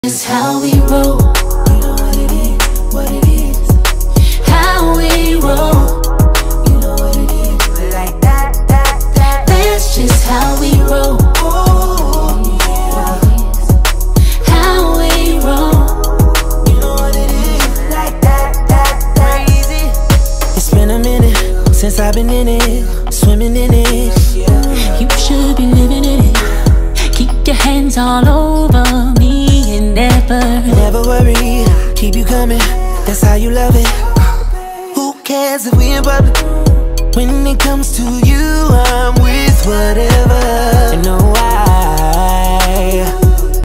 It's how we roll. You know what it is, what it is. How we roll. You know what it is. Like that. That's just how we roll. Oh, yeah. How we roll. You know what it is. Like that crazy. It's been a minute since I've been in it, swimming in it. You should be living in it. Keep your hands all over me. Never worry, keep you coming, that's how you love it. Who cares if we in public? When it comes to you, I'm with whatever. And know why?